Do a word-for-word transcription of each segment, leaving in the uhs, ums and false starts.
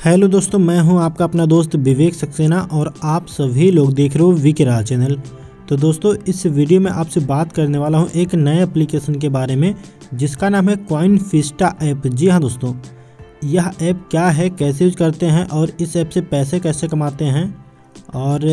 Hello दोस्तों, मैं हूं आपका अपना दोस्त विवेक सक्सेना और आप सभी लोग देख रहे हो वीके राज चैनल। तो दोस्तों, इस वीडियो में आपसे बात करने वाला हूं एक नए एप्लीकेशन के बारे में जिसका नाम है कॉइनफिस्टा ऐप। जी हां दोस्तों, यह ऐप क्या है, कैसे यूज करते हैं और इस ऐप से पैसे कैसे कमाते हैं और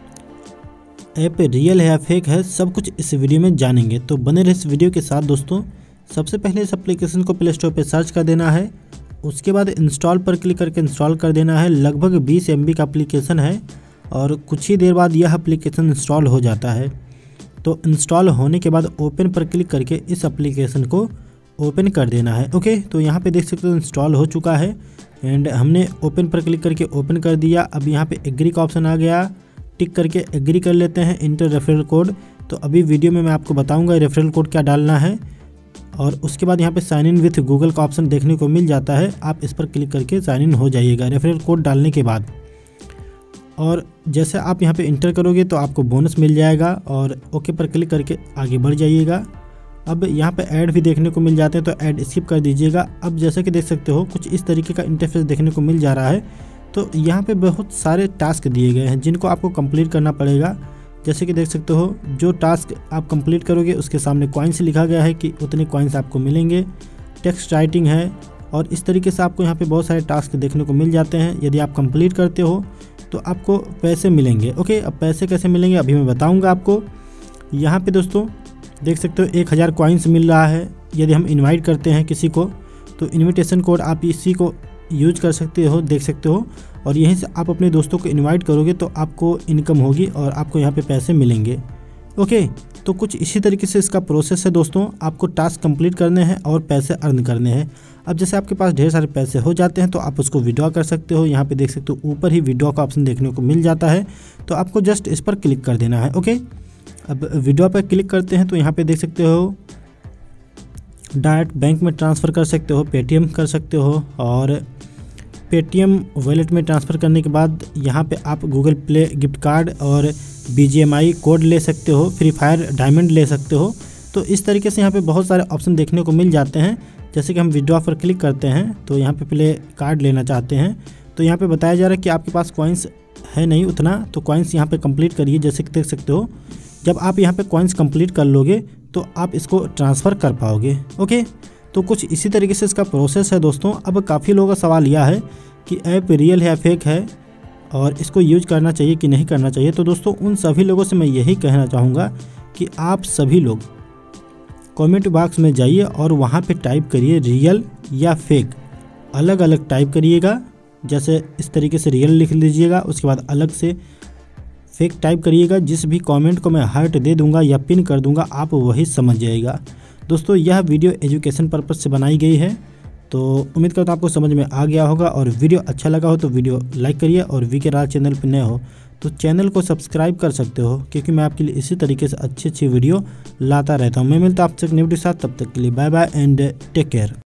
ऐप रियल है या फेक है, सब कुछ इस वीडियो में जानेंगे। तो बने रहे इस वीडियो के साथ दोस्तों। सबसे पहले इस एप्लीकेशन को प्ले स्टोर पर सर्च कर देना है, उसके बाद इंस्टॉल पर क्लिक करके इंस्टॉल कर देना है। लगभग बीस एम बी का एप्लीकेशन है और कुछ ही देर बाद यह एप्लीकेशन इंस्टॉल हो जाता है। तो इंस्टॉल होने के बाद ओपन पर क्लिक करके इस एप्लीकेशन को ओपन कर देना है। ओके, तो यहाँ पे देख सकते हो इंस्टॉल हो चुका है एंड हमने ओपन पर क्लिक करके ओपन कर दिया। अब यहाँ पे एग्री का ऑप्शन आ गया, टिक करके एग्री कर लेते हैं। इंटर रेफरल कोड, तो अभी वीडियो में मैं आपको बताऊँगा रेफरल कोड क्या डालना है। और उसके बाद यहाँ पे साइन इन विथ गूगल का ऑप्शन देखने को मिल जाता है, आप इस पर क्लिक करके साइन इन हो जाइएगा रेफरल कोड डालने के बाद। और जैसे आप यहाँ पे इंटर करोगे तो आपको बोनस मिल जाएगा और ओके पर क्लिक करके आगे बढ़ जाइएगा। अब यहाँ पे ऐड भी देखने को मिल जाते हैं, तो ऐड स्किप कर दीजिएगा। अब जैसे कि देख सकते हो कुछ इस तरीके का इंटरफेस देखने को मिल जा रहा है। तो यहाँ पर बहुत सारे टास्क दिए गए हैं जिनको आपको कंप्लीट करना पड़ेगा। जैसे कि देख सकते हो जो टास्क आप कंप्लीट करोगे उसके सामने कॉइन्स लिखा गया है कि उतने कॉइन्स आपको मिलेंगे। टेक्स्ट राइटिंग है और इस तरीके से आपको यहाँ पे बहुत सारे टास्क देखने को मिल जाते हैं। यदि आप कंप्लीट करते हो तो आपको पैसे मिलेंगे। ओके, अब पैसे कैसे मिलेंगे अभी मैं बताऊँगा आपको। यहाँ पे दोस्तों देख सकते हो एक हज़ार कॉइन्स मिल रहा है। यदि हम इन्वाइट करते हैं किसी को तो इन्विटेशन कोड आप इसी को यूज कर सकते हो, देख सकते हो। और यहीं से आप अपने दोस्तों को इनवाइट करोगे तो आपको इनकम होगी और आपको यहाँ पे पैसे मिलेंगे। ओके, तो कुछ इसी तरीके से इसका प्रोसेस है दोस्तों। आपको टास्क कंप्लीट करने हैं और पैसे अर्न करने हैं। अब जैसे आपके पास ढेर सारे पैसे हो जाते हैं तो आप उसको विड्रॉ कर सकते हो। यहाँ पे देख सकते हो ऊपर ही विड्रॉ का ऑप्शन देखने को मिल जाता है, तो आपको जस्ट इस पर क्लिक कर देना है। ओके, अब विड्रॉ पर क्लिक करते हैं तो यहाँ पर देख सकते हो डायरेक्ट बैंक में ट्रांसफ़र कर सकते हो, पेटीएम कर सकते हो और पेटीएम वॉलेट में ट्रांसफ़र करने के बाद यहाँ पे आप गूगल प्ले गिफ्ट कार्ड और बीजीएमआई कोड ले सकते हो, फ्री फायर डायमंड ले सकते हो। तो इस तरीके से यहाँ पे बहुत सारे ऑप्शन देखने को मिल जाते हैं। जैसे कि हम विड्रॉ पर क्लिक करते हैं तो यहाँ पे प्ले कार्ड लेना चाहते हैं तो यहाँ पे बताया जा रहा है कि आपके पास कॉइन्स है नहीं उतना, तो कॉइन्स यहाँ पर कंप्लीट करिए। जैसे कि देख सकते हो जब आप यहाँ पर कॉइन्स कंप्लीट कर लोगे तो आप इसको ट्रांसफ़र कर पाओगे। ओके, तो कुछ इसी तरीके से इसका प्रोसेस है दोस्तों। अब काफ़ी लोगों का सवाल यह है कि ऐप रियल है या फेक है और इसको यूज करना चाहिए कि नहीं करना चाहिए। तो दोस्तों उन सभी लोगों से मैं यही कहना चाहूँगा कि आप सभी लोग कमेंट बॉक्स में जाइए और वहाँ पे टाइप करिए रियल या फेक, अलग अलग टाइप करिएगा। जैसे इस तरीके से रियल लिख लीजिएगा, उसके बाद अलग से फेक टाइप करिएगा। जिस भी कमेंट को मैं हार्ट दे दूँगा या पिन कर दूँगा आप वही समझ जाइएगा। दोस्तों यह वीडियो एजुकेशन पर्पज़ से बनाई गई है, तो उम्मीद करता हूँ आपको समझ में आ गया होगा। और वीडियो अच्छा लगा हो तो वीडियो लाइक करिए और वीके राज चैनल पर नए हो तो चैनल को सब्सक्राइब कर सकते हो, क्योंकि मैं आपके लिए इसी तरीके से अच्छी अच्छी वीडियो लाता रहता हूँ। मैं मिलता हूँ आपसे एक न्यू वीडियो के साथ, तब तक के लिए bye bye and take care.